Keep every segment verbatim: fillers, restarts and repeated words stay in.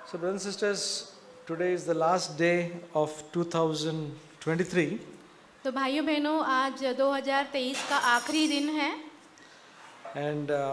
So, brothers and sisters, today is the last day of two thousand twenty-three. तो भाइयों बहनों आज दो हज़ार तेईस का आखिरी दिन है And uh,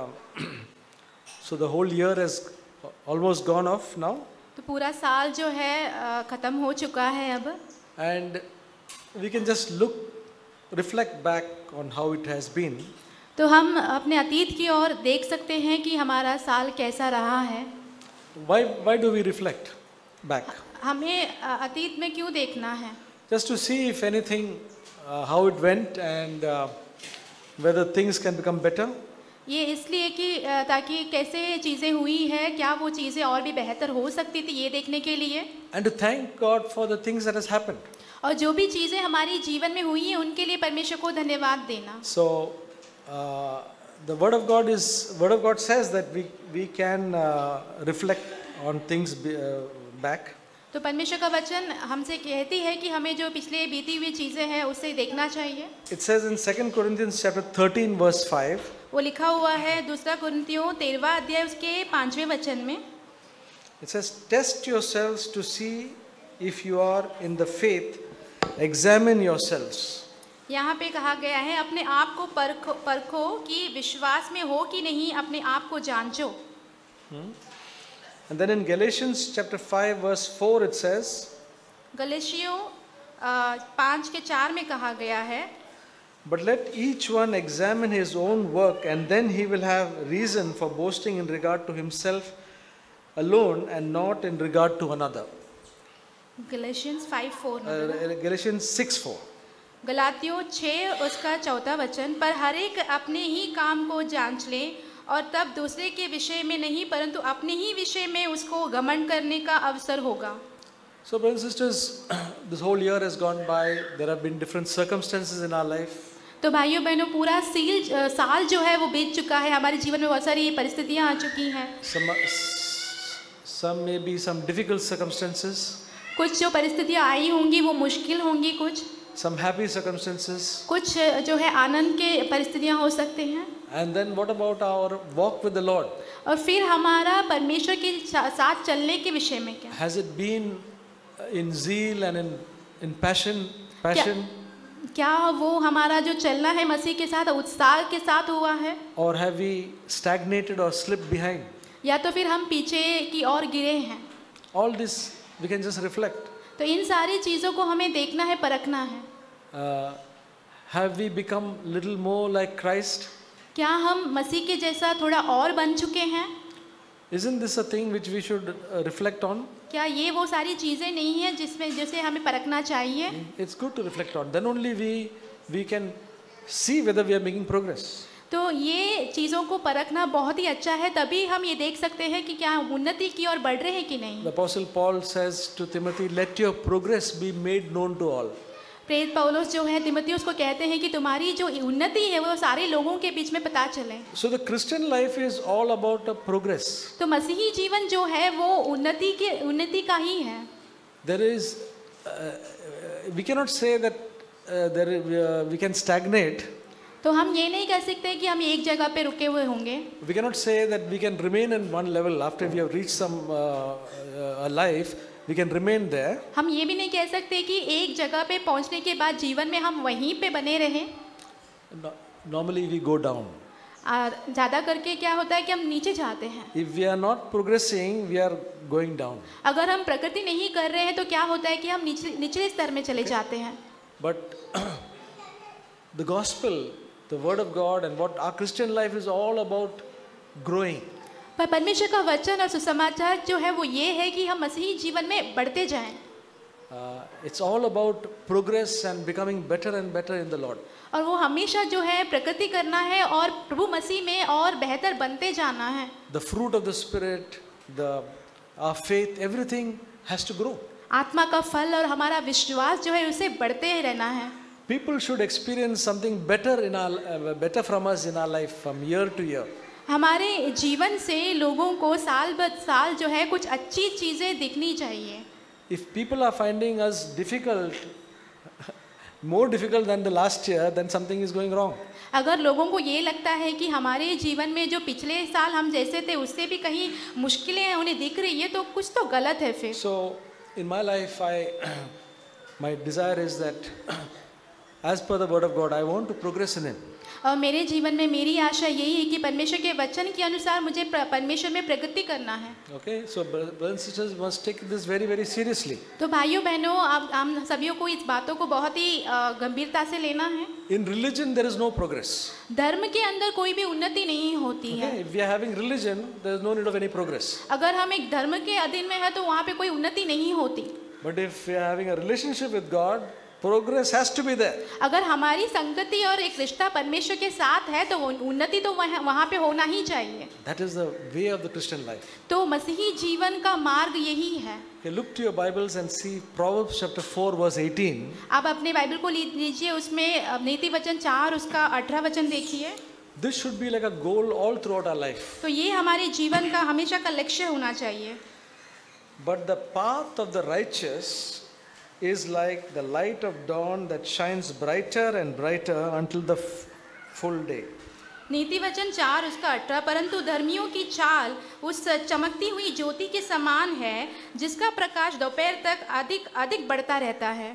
so the whole year has almost gone off now. तो पूरा साल जो है अ, ख़त्म हो चुका है अब And we can just look, reflect back on how it has been. तो हम अपने अतीत की ओर देख सकते हैं कि हमारा साल कैसा रहा है. Why, why do we reflect back? हमें अ, अतीत में क्यों देखना है? Just to see if anything, uh, how it went and uh, whether things can become better. ये इसलिए कि अ, ताकि कैसे चीज़ें हुई है, क्या वो चीज़ें और भी बेहतर हो सकती थी ये देखने के लिए. And to thank God for the things that has happened. और जो भी चीज़ें हमारी जीवन में हुई हैं उनके लिए परमेश्वर को धन्यवाद देना. So, uh, the word of God is word of God says that we we can uh, reflect on things be, uh, back. तो परमेश्वर का वचन हमसे कहती है कि हमें जो पिछले बीती हुई चीज़ें हैं उससे देखना चाहिए. It says in Second Corinthians chapter thirteen verse five. वो लिखा हुआ है दूसरा कुरिन्थियों तेरहवां अध्याय उसके पांचवें वचन में. It says, "Test yourselves to see if you are in the faith. Examine yourselves." यहाँ पे कहा गया है अपने आप को परखो परखो कि विश्वास में हो कि नहीं, अपने आप को जांचो. And then in Galatians chapter five verse four it says, गलतियों पाँच के चार में कहा गया है, "But let each one examine his own work, and then he will have reason for boasting in regard to himself alone and not in regard to another." गलतियों five four Uh, Galatians six four. गलातियों छः उसका चौथा वचन, पर हर एक अपने ही काम को जांच ले और तब दूसरे के विषय में नहीं परंतु अपने ही विषय में उसको घमंड करने का अवसर होगा. So, brothers and sisters, this whole year has gone by. There have been different circumstances in our life. तो भाइयों बहनों पूरा सील अ, साल जो है वो बीत चुका है. हमारे जीवन में बहुत सारी परिस्थितियाँ आ चुकी हैं. Some, some may be some difficult circumstances, कुछ जो परिस्थितियाँ आई होंगी वो मुश्किल होंगी, कुछ some happy circumstances. कुछ जो है आनंद के परिस्थितियाँ हो सकते हैं. And then what about our walk with the Lord? और फिर हमारा परमेश्वर के सा- साथ चलने के विषय में क्या Has it been in zeal and in, in passion, passion? क्या वो हमारा जो चलना है मसीह के साथ उत्साह के साथ हुआ है, Or have we stagnated or slipped behind? या तो फिर हम पीछे की ओर गिरे हैं. All this we can just reflect. तो इन सारी चीज़ों को हमें देखना है, परखना है. Uh, have we become little more like Christ? क्या हम मसीह के जैसा थोड़ा और बन चुके हैं? Isn't this a thing which we should uh, reflect on? क्या ये वो सारी चीज़ें नहीं हैं जिसमें जैसे हमें परखना चाहिए? It's good to reflect on. Then only we we can see whether we are making progress. तो ये चीज़ों को परखना बहुत ही अच्छा है, तभी हम ये देख सकते हैं कि क्या हम उन्नति की ओर बढ़ रहे हैं कि नहीं. The Apostle Paul says to Timothy, "Let your progress be made known to all." प्रेरित पौलुस जो है तिमुथियुस को कहते हैं कि तुम्हारी जो उन्नति है वो सारे लोगों के बीच में पता चले. So the Christian life is all about a progress. तो मसीही जीवन जो है वो उन्नति के उन्नति का ही है. There is, uh, we cannot say that uh, there uh, we can stagnate. तो हम ये नहीं कह सकते कि हम एक जगह पे रुके हुए होंगे. We cannot say that we can remain in one level after we have reached some uh, uh, a life. We can remain there. हम ये भी नहीं कह सकते कि एक जगह पे पहुंचने के बाद जीवन में हम वहीं पे बने रहें. No, normally we go down. और ज़्यादा करके क्या होता है कि हम नीचे जाते हैं. If we are not progressing, we are going down. अगर हम प्रगति नहीं कर रहे हैं तो क्या होता है कि हम निचले निचले स्तर में चले जाते हैं. But the gospel, the word of God, and what our Christian life is all about growing. पर परमेश्वर का वचन और सुसमाचार जो है वो ये है कि हम मसीही जीवन में बढ़ते जाएं. Uh, it's all about progress and becoming better and better in the Lord. और वो हमेशा जो है प्रगति करना है और प्रभु मसीह में और बेहतर बनते जाना है. The fruit of the Spirit, the our faith, everything has to grow. आत्मा का फल और हमारा विश्वास जो है उसे बढ़ते ही रहना है. People should experience something better in our uh, better from us in our life from year to year. हमारे जीवन से लोगों को साल ब साल जो है कुछ अच्छी चीज़ें दिखनी चाहिए. If people are finding us difficult, more difficult than the last year, then something is going wrong. अगर लोगों को ये लगता है कि हमारे जीवन में जो पिछले साल हम जैसे थे उससे भी कहीं मुश्किलें उन्हें दिख रही है तो कुछ तो गलत है फिर. So in my life, I my desire is that as per the word of God, I want to progress in it. और मेरे जीवन में मेरी आशा यही है कि परमेश्वर के वचन के अनुसार मुझे परमेश्वर में प्रगति करना है. Okay, so brothers and sisters must take this very very seriously. तो भाइयों बहनों, आप हम सभी को इस बातों को बहुत ही गंभीरता से लेना है. In religion there is no progress. धर्म के अंदर कोई भी उन्नति नहीं होती Okay, है. if we are having religion, there is no need of any progress. अगर हम एक धर्म के अधीन में है तो वहाँ पे कोई उन्नति नहीं होती. But if we are having a relationship with God, progress has to be there. अगर हमारी संगति और एक रिश्ता परमेश्वर के साथ है तो उन्नति तो वह, वहाँ पे होना ही चाहिए. That is the way of the Christian life. तो मसीही जीवन का मार्ग यही है. Okay, look to your Bibles and see Proverbs chapter four verse eighteen. आप अपने बाइबल को लीजिए, उसमें नीति वचन चार उसका अठारह वचन देखिए. This should be like a goal all throughout our life. तो ये हमारे जीवन का हमेशा का लक्ष्य होना चाहिए. But the path of the righteous is like the light of dawn that shines brighter and brighter until the full day. नीति वचन चार उसका अठारह, परंतु धर्मियों की चाल उस चमकती हुई ज्योति के समान है जिसका प्रकाश दोपहर तक अधिक अधिक बढ़ता रहता है.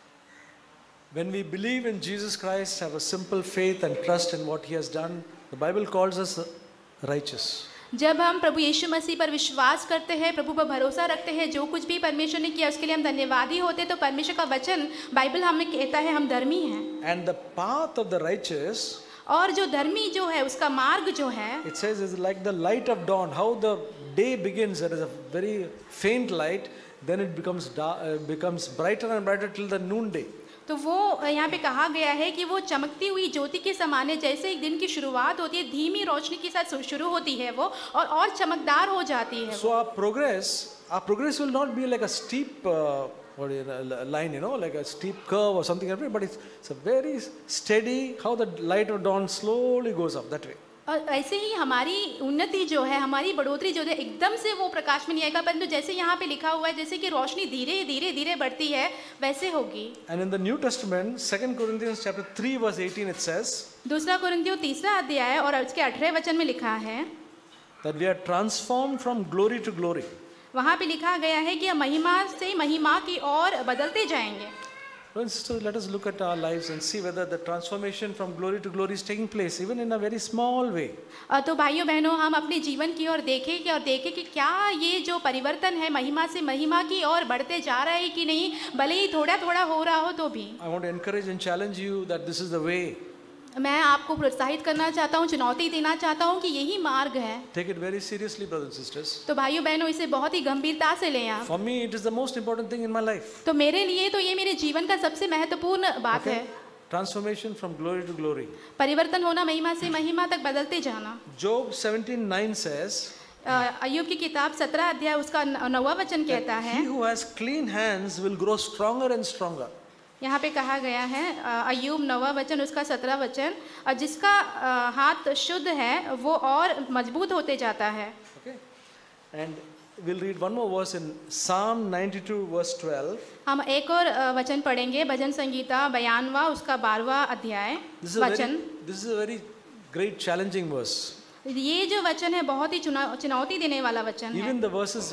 When we believe in Jesus Christ, have a simple faith and trust in what He has done, the Bible calls us righteous. जब हम प्रभु यीशु मसीह पर विश्वास करते हैं, प्रभु पर भरोसा रखते हैं, जो कुछ भी परमेश्वर ने किया उसके लिए हम धन्यवादी होते हैं, तो परमेश्वर का वचन बाइबल हमें कहता है हम धर्मी हैं. And the path of the righteous, और जो धर्मी जो है उसका मार्ग जो है, it says is like the light of dawn. How the day begins, there is a very faint light, then it becomes dark, uh, becomes brighter and brighter till the noonday. तो वो यहाँ पे कहा गया है कि वो चमकती हुई ज्योति के समान है. जैसे एक दिन की शुरुआत होती है, धीमी रोशनी के साथ शुरू होती है वो, और और चमकदार हो जाती है. So our progress, our progress will not be like a steep uh, what is it, line, you know, like a steep curve or something like that, but it's, it's a very steady, how the light of dawn slowly goes up that way. और ऐसे ही हमारी उन्नति जो है, हमारी बढ़ोतरी जो है, एकदम से वो प्रकाश में नहीं आएगा, परंतु जैसे यहाँ पे लिखा हुआ है जैसे कि रोशनी धीरे धीरे धीरे बढ़ती है वैसे होगी. And in the New Testament, Second Corinthians chapter three verse eighteen, it says, दूसरा कुरिन्थियों तीसरा अध्याय और उसके अठारह वचन में लिखा है that we are transformed from glory to glory. वहाँ पे लिखा गया है कि हम महिमा से महिमा की ओर बदलते जाएंगे. Brothers and sisters, let us look at our lives and see whether the transformation from glory to glory is taking place, even in a very small way. तो भाइयों बहनों, हम अपने जीवन की ओर देखें कि और देखें कि क्या ये जो परिवर्तन है महिमा से महिमा की ओर बढ़ते जा रहा है कि नहीं, भले ही थोड़ा थोड़ा हो रहा हो तो भी. I want to encourage and challenge you that this is the way. मैं आपको प्रोत्साहित करना चाहता हूँ, चुनौती देना चाहता हूँ कि यही मार्ग है. Take it very seriously, brothers and sisters. तो भाइयों बहनों, इसे बहुत ही गंभीरता से लें आप. For me, it is the most important thing in my life. तो मेरे लिए तो ये मेरे जीवन का सबसे महत्वपूर्ण बात Okay? है. Transformation from glory to glory. परिवर्तन होना, महिमा से महिमा तक बदलते जाना. Job seventeen nine says, अय्यूब की किताब सत्रह अध्याय उसका नौवां वचन कहता है, he who has clean hands will grow stronger and stronger. यहाँ पे कहा गया है अय्यूब नौवां वचन उसका सत्रह वचन, और जिसका अ, हाथ शुद्ध है वो और मजबूत होते जाता है. Okay? And we'll read one more verse in Psalm ninety-two verse twelve. हम एक और अ, वचन पढ़ेंगे, भजन संगीता बयानवा उसका बारहवां अध्याय This is a very, वचन. this is a very great challenging verse. ये जो वचन है बहुत ही चुनौ चुनौती देने वाला वचन है. Even the verses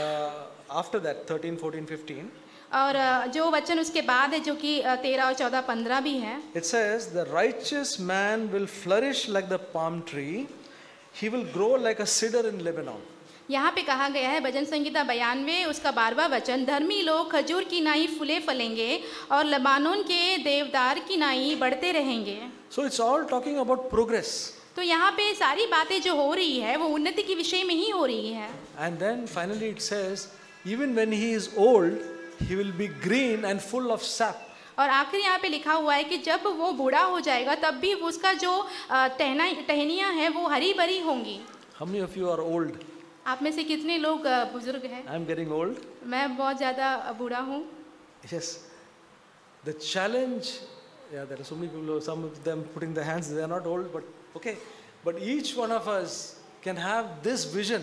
uh, after that, thirteen, fourteen, fifteen. और अ, जो वचन उसके बाद है जो कि तेरह और चौदह पंद्रह भी है. It says, the righteous man will flourish like the palm tree. He will grow like a cedar in Lebanon. यहाँ पे कहा गया है भजन संगीता बयानवे उसका बारहवां वचन, धर्मी लोग खजूर की नाई फूले फलेंगे और लबानोन के देवदार की नाई बढ़ते रहेंगे. So it's all talking about progress. तो यहाँ पे सारी बातें जो हो रही है वो उन्नति के विषय में ही हो रही है. And then finally it says, even when he is old, he will be green and full of sap. और आखिर यहाँ पे लिखा हुआ है कि जब वो बूढ़ा हो जाएगा तब भी उसका जो अ, टहना टहनियाँ हैं वो हरी भरी होंगी. How many of you are old? आप में से कितने लोग अ, बुजुर्ग हैं? I'm getting old. मैं बहुत ज़्यादा बूढ़ा हूँ. Yes. The challenge, yeah, there are so many people, some of them putting their hands, they are not old, but okay. But each one of us can have this vision.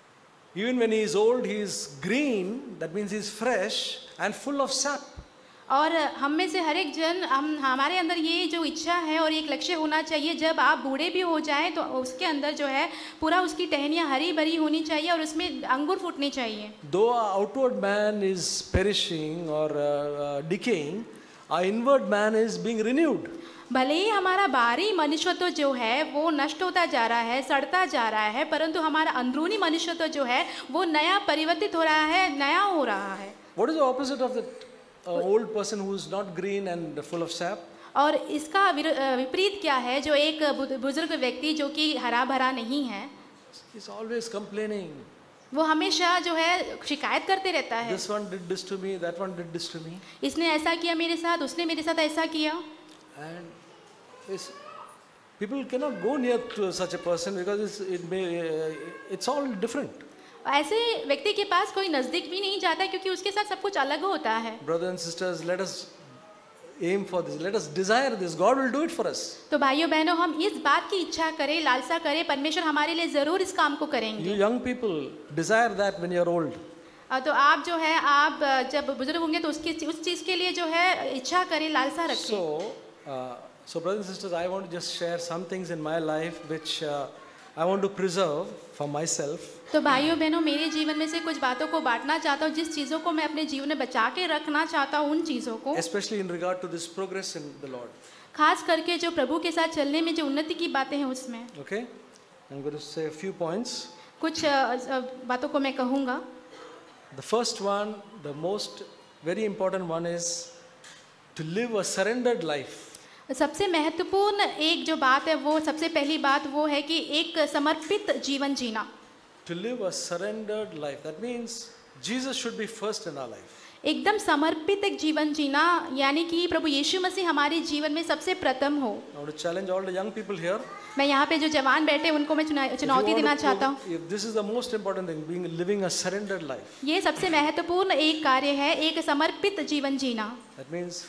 Even when he is old, he is green, that means he is fresh and full of sap. और हम में से हर एक जन हम हमारे अंदर ये जो इच्छा है और एक लक्ष्य होना चाहिए, जब आप बूढ़े भी हो जाएं तो उसके अंदर जो है पूरा उसकी टहनियाँ हरी भरी होनी चाहिए और उसमें अंकुर फूटने चाहिए. Though our outward man is perishing or uh, uh, decaying, our inward man is being renewed. भले ही हमारा बाहरी मनुष्यत्व जो है वो नष्ट होता जा रहा है, सड़ता जा रहा है, परंतु हमारा अंदरूनी मनुष्यत्व जो है वो नया परिवर्तित हो रहा है, नया हो रहा है. What is the opposite of that uh, old person who is not green and full of sap? और इसका विर- अ, विपरीत क्या है, जो एक बु- बुजुर्ग व्यक्ति जो कि हरा भरा नहीं है, He's always complaining. वो हमेशा जो है शिकायत करते रहता है. This one did this to me, that one did this to me. इसने ऐसा किया मेरे साथ, उसने मेरे साथ ऐसा किया. And it's, people cannot go near to such a person because it's, it may, uh, it's all different. ऐसे व्यक्ति के पास कोई नजदीक भी नहीं जाता क्योंकि उसके साथ सब कुछ अलग होता है. Brothers and sisters, let us aim for this. Let us desire this. God will do it for us. तो भाइयों बहनों, हम इस बात की इच्छा करें, लालसा करें, परमेश्वर हमारे लिए जरूर इस काम को करेंगे. You young people, desire that when you are old. अ, तो आप जो है आप अ, जब बुजुर्ग होंगे तो उसकी उस चीज़ के लिए जो है इच्छा करें, लालसा रखें. So, uh, so brothers and sisters, I want to just share some things in my life which uh, I want to preserve for myself. तो भाइयों बहनों, मेरे जीवन में से कुछ बातों को बांटना चाहता हूँ, जिस चीज़ों को मैं अपने जीवन में बचा के रखना चाहता हूँ, उन चीज़ों को, Especially in regard to this progress in the Lord. खास करके जो प्रभु के साथ चलने में जो उन्नति की बातें हैं उसमें. Okay? I'm going to say a few points. कुछ अ, अ, बातों को मैं कहूँगा. The first one, the most very important one is to live a surrendered life. सबसे महत्वपूर्ण एक जो बात है वो सबसे पहली बात वो है कि एक समर्पित जीवन जीना. To live a surrendered life. That means Jesus should be first in our life. एकदम समर्पित एक जीवन जीना, यानी कि प्रभु यीशु मसीह हमारे जीवन में सबसे प्रथम हो. I want to challenge all the young people here. मैं यहाँ पे जो जवान बैठे उनको मैं चुना- If you चुनौती want देना to चाहता हूँ. prove- if this is the most important thing, being living a surrendered life. ये सबसे महत्वपूर्ण एक कार्य है, एक समर्पित जीवन जीना. That means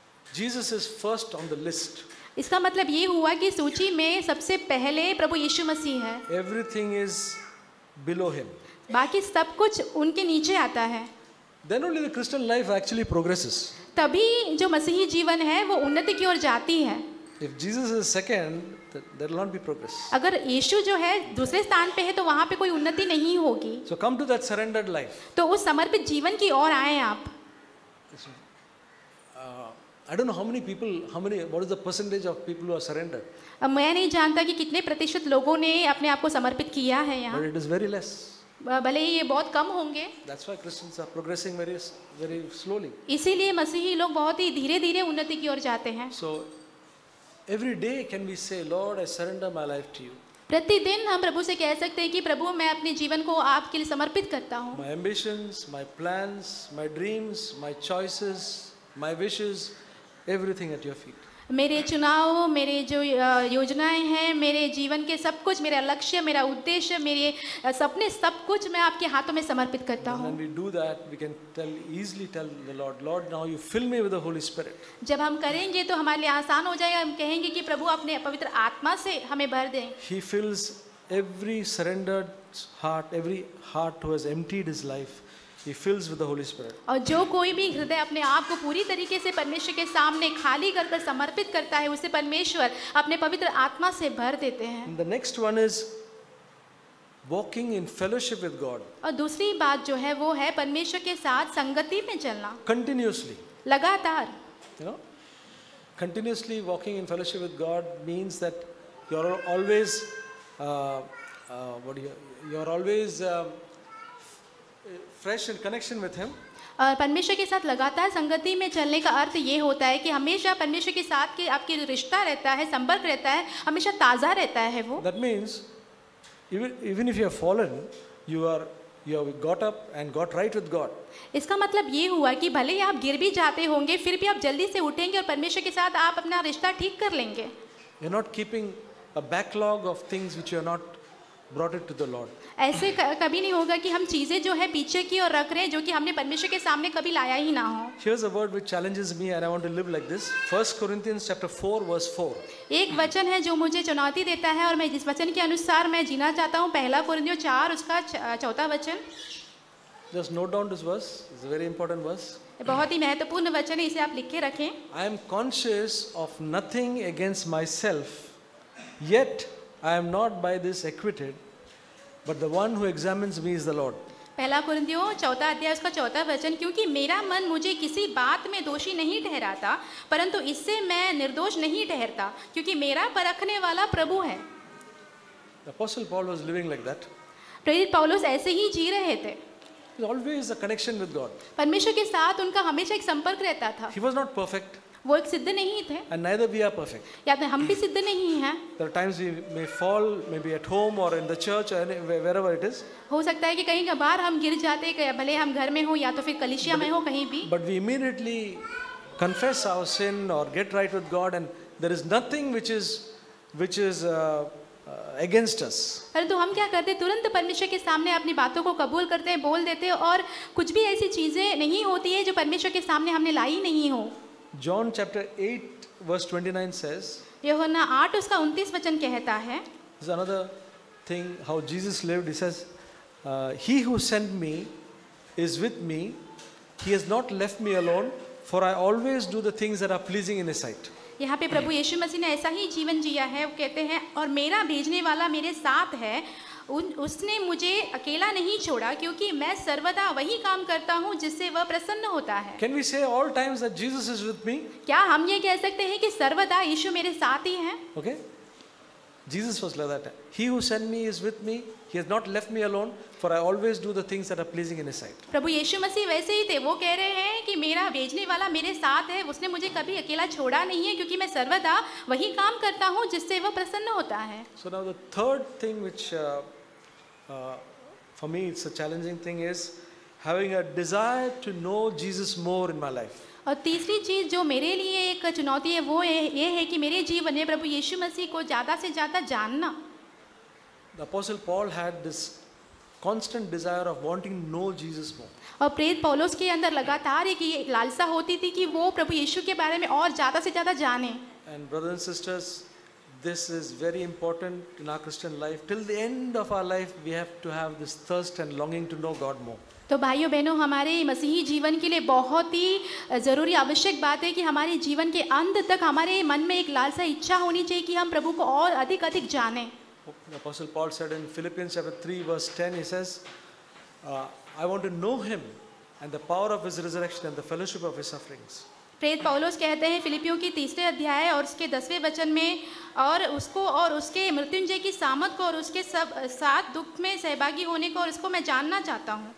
Jesus is first on the list. इसका मतलब ये हुआ कि सूची में सबसे पहले प्रभु यीशु मसीह है, Everything is below him. बाकी सब कुछ उनके नीचे आता है. Then only the Christian life actually progresses. तभी जो मसीही जीवन है वो उन्नति की ओर जाती है. If Jesus is second, th- there will not be progress. अगर यीशु जो है दूसरे स्थान पे है तो वहाँ पे कोई उन्नति नहीं होगी. So come to that surrendered life. तो उस समर्पित जीवन की ओर आए आप. Uh, I don't know how many people, how many, what is the percentage of people who are surrendered? अब मैं नहीं जानता कि कितने प्रतिशत लोगों ने अपने आप को समर्पित किया है But यहाँ. it is very less. भले ही ये बहुत कम होंगे. That's why Christians are progressing very, very slowly. इसीलिए मसीही लोग बहुत ही धीरे धीरे उन्नति की ओर जाते हैं. So every day can we say, Lord, I surrender my life to you. प्रतिदिन हम प्रभु से कह सकते हैं कि प्रभु मैं अपने जीवन को आपके लिए समर्पित करता हूँ. My ambitions, my plans, my dreams, my choices, my wishes, everything at your feet. मेरे चुनाव, मेरे जो अ, योजनाएं हैं, मेरे जीवन के सब कुछ, मेरा लक्ष्य, मेरा उद्देश्य, मेरे अ, सपने, सब कुछ मैं आपके हाथों में समर्पित करता And हूँ. when we do that, we can tell easily tell the Lord, Lord, now you fill me with the Holy Spirit. जब हम करेंगे तो हमारे लिए आसान हो जाएगा. हम कहेंगे कि प्रभु अपने पवित्र आत्मा से हमें भर दें. He fills every surrendered heart, every heart who has emptied his life. He fills with the Holy Spirit. और जो कोई भी हृदय अपने आप को पूरी तरीके से परमेश्वर के सामने खाली कर कर समर्पित करता है, उसे परमेश्वर अपने पवित्र आत्मा से भर देते हैं. And the next one is walking in fellowship with God और दूसरी बात जो है वो है परमेश्वर के साथ संगति में चलना, continuously. लगातार. You know, continuously walking in fellowship with God means that you are always, uh, uh, what do you, you are always um, fresh in connection with Him. और परमेश्वर के साथ लगातार संगति में चलने का अर्थ ये होता है कि हमेशा परमेश्वर के साथ के आपके रिश्ता रहता है, संपर्क रहता है, हमेशा ताज़ा रहता है वो. That means even even if you have fallen, you are you have got up and got right with God. इसका मतलब ये हुआ कि भले ही आप गिर भी जाते होंगे, फिर भी आप जल्दी से उठेंगे और परमेश्वर के साथ आप अपना रिश्ता ठीक कर लेंगे. You're not keeping a backlog of things which you are not brought it to the Lord. ऐसे क- कभी नहीं होगा कि हम चीज़ें जो है पीछे की और रख रहे हैं जो कि हमने परमेश्वर के सामने कभी लाया ही ना हो. Here's a word which challenges me and I want to live like this. First Corinthians chapter four verse four. एक वचन है जो मुझे चुनौती देता है और मैं जिस वचन के अनुसार मैं जीना चाहता हूँ. पहला कुरिन्थियों चार उसका च- चौथा वचन. Just note down this verse. It's a very important verse. बहुत ही महत्वपूर्ण वचन है, इसे आप लिख के रखें। I am conscious of nothing against myself, yet I am not by this acquitted, but the one who examines me is the Lord. पहला कुरिन्थियों चौथा अध्याय उसका चौथा वचन, क्योंकि मेरा मन मुझे किसी बात में दोषी नहीं ठहराता, परंतु इससे मैं निर्दोष नहीं ठहरता, क्योंकि मेरा परखने वाला प्रभु है। The Apostle Paul was living like that. प्रेरित पौलुस ऐसे ही जी रहे थे। He always a connection with God. परमेश्वर के साथ उनका हमेशा एक संपर्क रहता था। He was not perfect, वो एक सिद्ध नहीं थे, and neither we are perfect. या तो हम भी सिद्ध नहीं हैं। There are times we may fall, maybe at home or in the church or any- wherever it is. हो सकता है कि कहीं कभार हम गिर जाते, कहीं- भले हम घर में हो या तो फिर कलीसिया में हो, कहीं भी। But we immediately confess our sin or get right with God, and there is nothing which is which is uh, uh, against us. परंतु हम क्या करते हैं, तुरंत परमेश्वर के सामने अपनी बातों को कबूल करते हैं, बोल देते हैं, और कुछ भी ऐसी चीजें नहीं होती है जो परमेश्वर के सामने हमने लाई नहीं हो। John chapter eight verse twenty-nine says, यूहन्ना आठ उसका उनतीस वचन कहता है, this is another thing how Jesus lived. He says, uh, he who sent me is with me. He has not left me alone, for I always do the things that are pleasing in his sight. यहाँ पे प्रभु यीशु मसीह ने ऐसा ही जीवन जिया है। वो कहते हैं, और मेरा भेजने वाला मेरे साथ है, उन उसने मुझे अकेला नहीं छोड़ा, क्योंकि मैं सर्वदा वही काम करता हूँ जिससे वह प्रसन्न होता है। Can we say all times that Jesus is with me? क्या हम ये कह सकते हैं कि सर्वदा यीशु मेरे साथ ही हैं? Okay. Jesus was like that. He who sent me is with me. He has not left me alone, for I always do the things that are pleasing in his sight. प्रभु यीशु मसीह वैसे ही थे। वो कह रहे हैं कि मेरा भेजने वाला मेरे साथ है, उसने मुझे कभी अकेला छोड़ा नहीं है, क्योंकि मैं सर्वदा वही काम करता हूँ जिससे वह प्रसन्न होता है। So now the third thing which uh, uh, for me it's a challenging thing is having a desire to know Jesus more in my life. और तीसरी चीज जो मेरे लिए एक चुनौती है, वो ये ये है कि मेरे जीवन में प्रभु यीशु मसीह को ज़्यादा से ज़्यादा जानना। The Apostle Paul had this constant desire of wanting to know Jesus more. और प्रेरित पौलुस के अंदर लगातार एक ये लालसा होती थी कि वो प्रभु यीशु के बारे में और ज़्यादा से ज़्यादा जाने। And brothers and sisters, this is very important in our Christian life. Till the end of our life, we have to have this thirst and longing to know God more. तो भाइयों बहनों, हमारे मसीही जीवन के लिए बहुत ही ज़रूरी आवश्यक बात है कि हमारे जीवन के अंत तक हमारे मन में एक लालसा इच्छा होनी चाहिए कि हम प्रभु को और अधिक अधिक जानें। The Apostle Paul said in Philippians chapter three verse ten, he says, uh, I want to know him and the power of his resurrection and the fellowship of his sufferings. प्रेरित पौलुस कहते हैं फिलिपियों की तीसरे अध्याय और उसके दसवें वचन में, और उसको और उसके मृत्युंजय की सामर्थ को और उसके सब साथ दुख में सहभागी होने को, और इसको मैं जानना चाहता हूँ।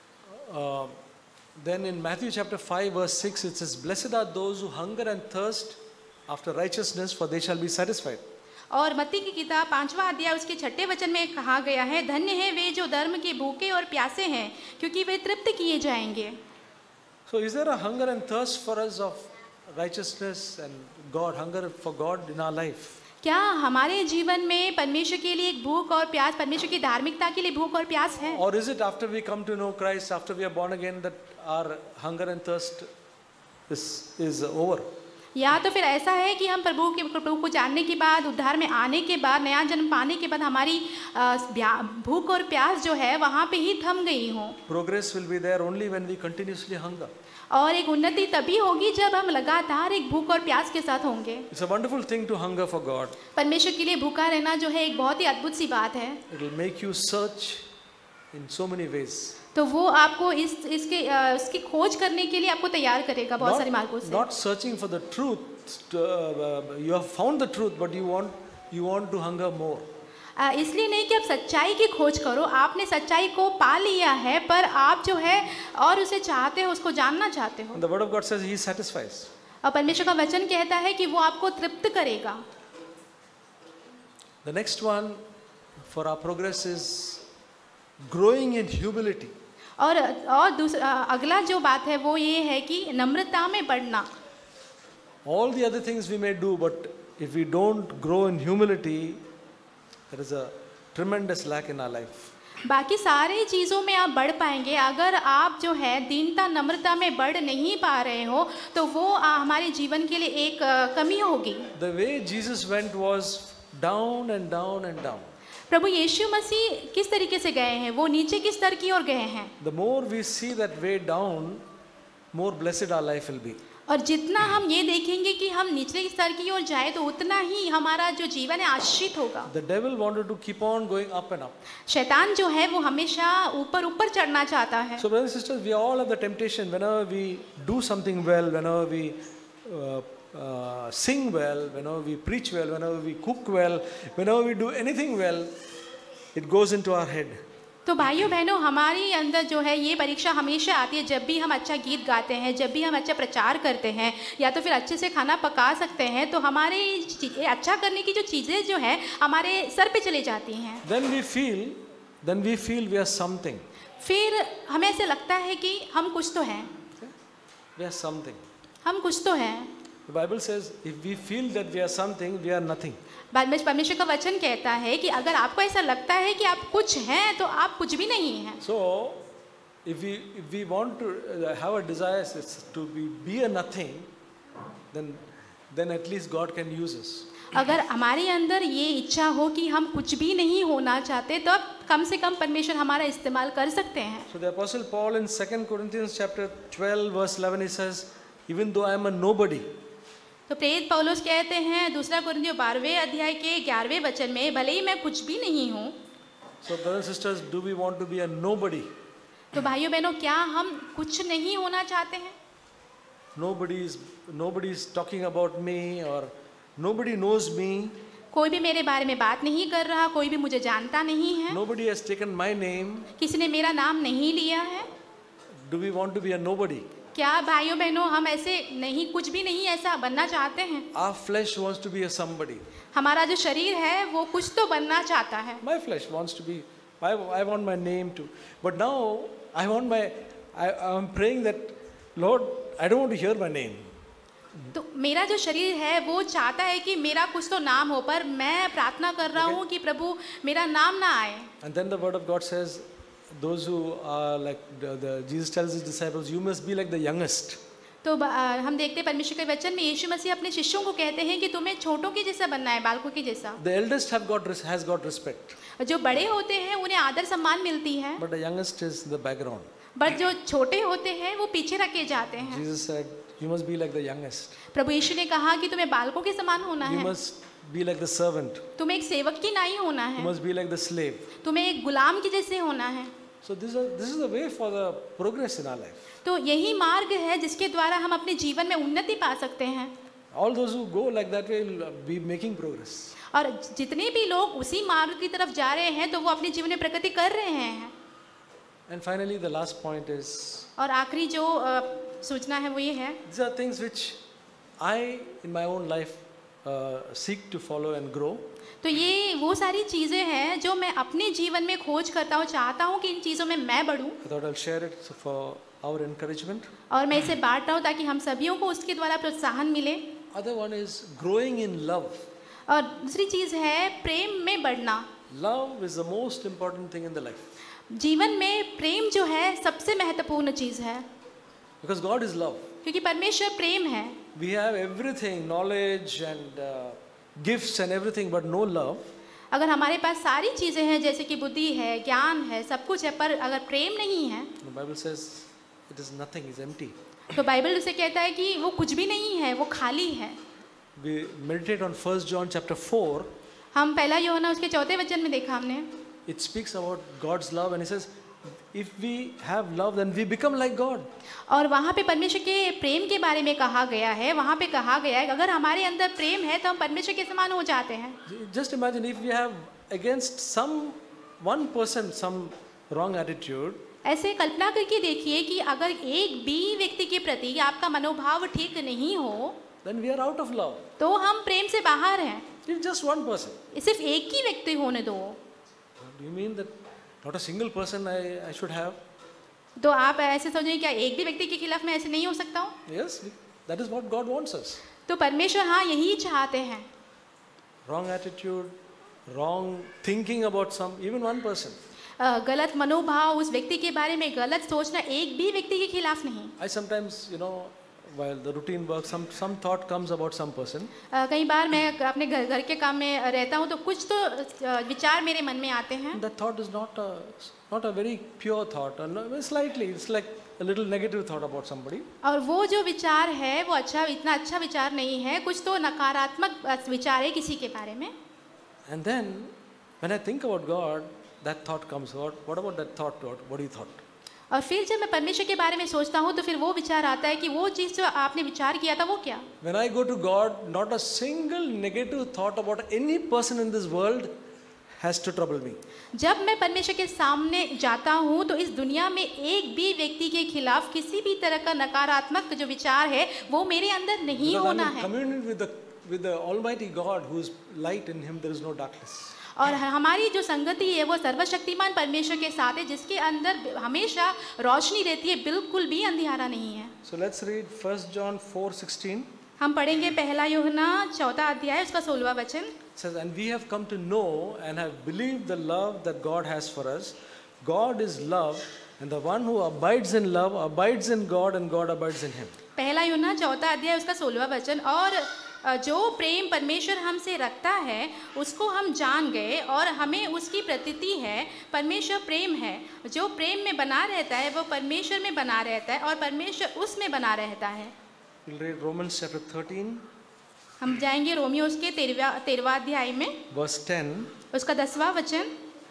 Uh, then in Matthew chapter five verse six it says, blessed are those who hunger and thirst after righteousness, for they shall be satisfied. और मत्ती की किताब पांचवा अध्याय उसके छठे वचन में कहा गया है, धन्य है वे जो धर्म के भूखे और प्यासे हैं, क्योंकि वे तृप्त किए जाएंगे। So is there a hunger and thirst for us of righteousness and God, hunger for God in our life? क्या हमारे जीवन में परमेश्वर के लिए एक भूख और प्यास, परमेश्वर की धार्मिकता के लिए भूख और प्यास है? Or is it after we come to know Christ, after we are born again, that our hunger and thirst is, is over? या तो फिर ऐसा है कि हम प्रभु के प्रभु को जानने के बाद, उद्धार में आने के बाद, नया जन्म पाने के बाद हमारी भूख और प्यास जो है वहाँ पे ही थम गई हो। Progress will be there only when we continuously hunger. और एक उन्नति तभी होगी जब हम लगातार एक भूख और प्यास के साथ होंगे। It's a wonderful thing to hunger for God. परमेश्वर के लिए भूखा रहना जो है एक बहुत ही अद्भुत सी बात है। It will make you search in so many ways. तो वो आपको इस इसके इसकी खोज करने के लिए आपको तैयार करेगा बहुत सारे मार्गों से। Not searching for the truth. To, uh, you have found the truth, but you want you want to hunger more. इसलिए नहीं कि आप सच्चाई की खोज करो, आपने सच्चाई को पा लिया है, पर आप जो है और उसे चाहते हो, उसको जानना चाहते हो। And the word of God says He satisfies. और परमेश्वर का वचन कहता है कि वो आपको तृप्त करेगा। The next one for our progress is growing in humility. और और दूसरा अगला जो बात है वो ये है कि नम्रता में बढ़ना। All the other things we may do, but if we don't grow in humility, there is a tremendous lack in our life. बाकी सारे चीज़ों में आप बढ़ पाएंगे, अगर आप जो है दीनता नम्रता में बढ़ नहीं पा रहे हो तो वो आ, हमारे जीवन के लिए एक आ, कमी होगी। The way Jesus went was down and down and down. प्रभु यीशु मसीह किस तरीके से गए हैं, वो नीचे किस स्तर की ओर गए हैं। The more we see that way down, more blessed our life will be. और जितना हम ये देखेंगे कि हम निचले स्तर की ओर जाए तो उतना ही हमारा जो जीवन है आशीषित होगा। The devil wanted to keep on going up and up. शैतान जो है वो हमेशा ऊपर ऊपर चढ़ना चाहता है। So brothers and sisters, we all have the temptation whenever we do something well, whenever we uh, uh, sing well, whenever we preach well, whenever we cook well, whenever we do anything well, it goes into our head. तो भाइयों बहनों, हमारी अंदर जो है ये परीक्षा हमेशा आती है जब भी हम अच्छा गीत गाते हैं, जब भी हम अच्छा प्रचार करते हैं, या तो फिर अच्छे से खाना पका सकते हैं, तो हमारे अच्छा करने की जो चीज़ें जो है हमारे सर पे चली जाती हैं। Then we feel, then we feel we are something. फिर हमें ऐसे लगता है कि हम कुछ तो हैं। We are something. हम कुछ तो हैं। The Bible says, if we feel that we are something, we are nothing. परमेश्वर का वचन कहता है कि अगर आपको ऐसा लगता है कि आप कुछ हैं, तो आप कुछ भी नहीं हैं। So, if we if we want to have a desire to be be a nothing, then then at least God can use us. अगर हमारे अंदर ये इच्छा हो कि हम कुछ भी नहीं होना चाहते, तो कम से कम परमेश्वर हमारा इस्तेमाल कर सकते हैं। So the Apostle Paul in Second Corinthians chapter twelve verse eleven, he says, even though I am a nobody. तो प्रेरित पौलुस कहते हैं दूसरा कुरिन्थियों बारहवें अध्याय के ग्यारहवें वचन में, भले ही मैं कुछ भी नहीं हूँ। So brothers and sisters, do we want to be a nobody? तो भाइयों बहनों, क्या हम कुछ नहीं होना चाहते हैं? Nobody is nobody is talking about me or nobody knows me. कोई भी मेरे बारे में बात नहीं कर रहा, कोई भी मुझे जानता नहीं है। Nobody has taken my name. किसी ने मेरा नाम नहीं लिया है। Do we want to be a nobody? क्या भाइयों बहनों हम ऐसे नहीं, कुछ भी नहीं ऐसा बनना चाहते हैं? Our flesh wants to be a somebody. हमारा जो शरीर है वो कुछ तो बनना चाहता है। My flesh wants to be. I, I want my name to. But now I want my. I am praying that, Lord, I don't want to hear my name. तो मेरा जो शरीर है वो चाहता है कि मेरा कुछ तो नाम हो, पर मैं प्रार्थना कर रहा हूँ कि प्रभु मेरा नाम ना आए। And then the word of God says, those who are like the, the Jesus tells his disciples, you must be like the youngest. तो हम देखते हैं परमेश्वर के वचन में यीशु मसीह अपने शिष्यों को कहते हैं कि तुम्हें छोटों के जैसा बनना है, बालकों के जैसा। The eldest have got has got respect. जो बड़े होते हैं उन्हें आदर सम्मान मिलती है। But the youngest is the background. But जो छोटे होते हैं वो पीछे रखे जाते हैं। Jesus said, you must be like the youngest. प्रभु यीशु ने कहा कि तुम्हें बालकों के समान होना You है। must be like the servant. तुम्हें एक सेवक की नाई होना You है। must be like the slave. तुम्हें एक गुलाम के जैसे होना है। So this is this is the way for the progress in our life. तो यही मार्ग है जिसके द्वारा हम अपने जीवन में उन्नति पा सकते हैं। All those who go like that will be making progress. और जितने भी लोग उसी मार्ग की तरफ जा रहे हैं तो वो अपने जीवन में प्रगति कर रहे हैं। And finally, the last point is. और आखिरी जो सूचना है वो ये है। These are things which I in my own life uh, seek to follow and grow. तो ये वो सारी चीज़ें हैं जो मैं अपने जीवन में खोज करता हूँ, चाहता हूँ कि इन चीज़ों में मैं बढ़ूँ। I thought I'll share it for our encouragement. और मैं इसे बांट रहा हूँ ताकि हम सभी को उसके द्वारा प्रोत्साहन मिले। Other one is growing in love. और दूसरी चीज़ है प्रेम में बढ़ना। Love is the most important thing in the life. जीवन में प्रेम जो है सबसे महत्वपूर्ण चीज़ है। Because God is love. क्योंकि परमेश्वर प्रेम है। We have everything, knowledge and uh, gifts and everything, but no love. अगर हमारे पास सारी चीज़ें हैं जैसे कि बुद्धि है, ज्ञान है, सब कुछ है, पर अगर प्रेम नहीं है, The Bible says it is nothing, it's empty. तो बाइबल उसे कहता है कि वो कुछ भी नहीं है, वो खाली है। We meditate on First John chapter four. हम पहला यूहन्ना उसके चौथे वचन में देखा हमने। It speaks about God's love and it says, if we have love, then we become like God. और वहाँ पे परमेश्वर के प्रेम के बारे में कहा गया है, वहाँ पे कहा गया है अगर हमारे अंदर प्रेम है तो हम परमेश्वर के समान हो जाते हैं। Just imagine if we have against some one person some wrong attitude. ऐसे कल्पना करके देखिए कि अगर एक भी व्यक्ति के प्रति आपका मनोभाव ठीक नहीं हो, then we are out of love. तो हम प्रेम से बाहर हैं। If just one person. सिर्फ एक ही व्यक्ति होने दो। Do you mean that not a single person I, I should have? तो आप ऐसे सोचें क्या एक भी व्यक्ति के खिलाफ मैं ऐसे नहीं हो सकता हूँ? Yes, that is what God wants us. तो परमेश्वर हाँ यही चाहते हैं। Wrong attitude, wrong thinking about some, even one person. गलत मनोभाव, उस व्यक्ति के बारे में गलत सोचना एक भी व्यक्ति के खिलाफ नहीं। I sometimes, you know, while the routine work, some some thought comes about some person, अ, कई बार मैं अपने घर घर के काम में रहता हूँ तो कुछ तो अ, विचार मेरे मन में आते हैं। that thought is not a not a very pure thought, and uh, slightly it's like a little negative thought about somebody. और वो जो विचार है वो अच्छा इतना अच्छा विचार नहीं है, कुछ तो नकारात्मक अ, विचार है किसी के बारे में। And then when I think about God, that thought comes. What what about that thought? What what do you thought? और फिर जब मैं परमेश्वर के बारे में सोचता हूँ तो फिर वो विचार आता है कि वो चीज़ जो आपने विचार किया था वो क्या। When I go to God, not a single negative thought about any person in this world has to trouble me. जब मैं परमेश्वर के सामने जाता हूँ तो इस दुनिया में एक भी व्यक्ति के खिलाफ किसी भी तरह का नकारात्मक जो विचार है वो मेरे अंदर नहीं Because होना I'm in है। communion with the with the Almighty God, who is light. In Him there is no darkness. और हमारी जो संगति है वो सर्वशक्तिमान परमेश्वर के साथ है जिसके अंदर हमेशा रोशनी रहती है, बिल्कुल भी अंधियारा नहीं है। So let's read First John four sixteen. हम पढ़ेंगे पहला यूहन्ना चौथा अध्याय उसका सोलहवां वचन। It says, and we have come to know and have believed the love that God has for us. God is love, and the one who abides in love abides in God, and God abides in him. पहला यूहन्ना चौथा अध्याय उसका सोलहवां वचन। और जो प्रेम परमेश्वर हमसे रखता है उसको हम जान गए और हमें उसकी प्रतीति है। परमेश्वर प्रेम है, जो प्रेम में बना रहता है वो परमेश्वर में बना रहता है और परमेश्वर उसमें बना रहता है। We'll read Romans chapter thirteen, हम जाएंगे रोमियो उसके तेरहवां तेरहवां अध्याय में verse ten. उसका दसवां वचन।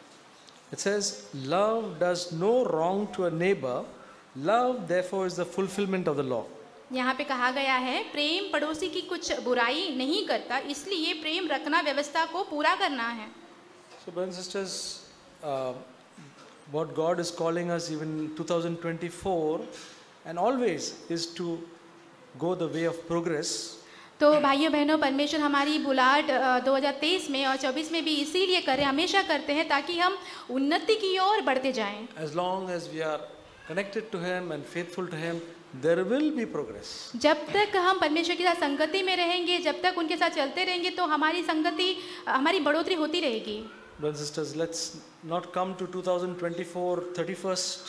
It says, love does no wrong to a neighbor. Love therefore is the fulfillment of the law. यहाँ पे कहा गया है प्रेम पड़ोसी की कुछ बुराई नहीं करता, इसलिए प्रेम रखना व्यवस्था को पूरा करना है। So brothers and sisters, uh, what God is calling us even in twenty twenty-four and always is to go the way of progress. तो भाइयों बहनों, परमेश्वर हमारी बुलाहट दो हज़ार तेईस में और चौबीस में भी इसीलिए करे, हमेशा करते हैं ताकि हम उन्नति की ओर बढ़ते जाएं। As long as we are connected to Him and faithful to Him, there will be progress. जब तक हम परमेश्वर के साथ संगति में रहेंगे, जब तक उनके साथ चलते रहेंगे तो हमारी संगति, हमारी बढ़ोतरी होती रहेगी। Brothers and sisters, let's not come to twenty twenty-four thirty-first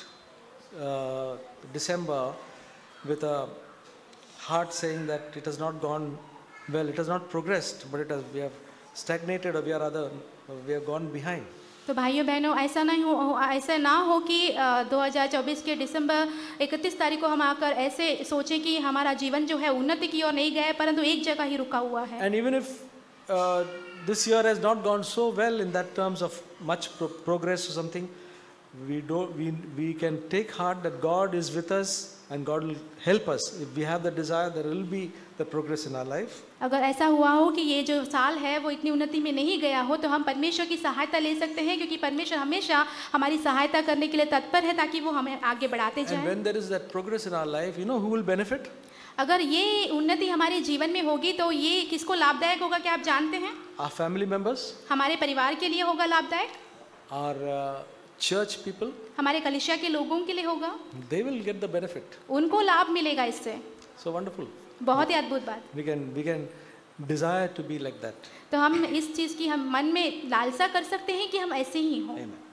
uh, December with a heart saying that it has not gone well, it has not progressed, but it has, we have stagnated or we are other, we have gone behind. तो भाइयों बहनों, ऐसा नहीं हो ऐसा ना हो कि दो हज़ार चौबीस के दिसंबर इकतीस तारीख को हम आकर ऐसे सोचें कि हमारा जीवन जो है उन्नति की ओर नहीं गया है, परंतु एक जगह ही रुका हुआ है। And even if uh, this year has not gone so well in that terms of much pro progress or something, we don't we we can take heart that God is with us and God will help us. If we have the desire, there will be the progress in our life. अगर ऐसा हुआ हो कि ये जो साल है वो इतनी उन्नति में नहीं गया हो तो हम परमेश्वर की सहायता ले सकते हैं, क्योंकि परमेश्वर हमेशा हमारी सहायता करने के लिए तत्पर है ताकि वो हमें आगे बढ़ाते जाएं। And when there is that progress in our life, you know who will benefit? अगर ये उन्नति हमारे जीवन में होगी तो ये किसको लाभदायक होगा, क्या आप जानते हैं? Our family members, हमारे परिवार के लिए होगा लाभदायक, our uh, church people, हमारे कलीसिया के लोगों के लिए होगा, they will get the benefit. उनको लाभ मिलेगा इससे। So wonderful. बहुत ही अद्भुत बात। We can we can desire to be like that. तो हम इस चीज़ की हम मन में लालसा कर सकते हैं कि हम ऐसे ही हों। Amen.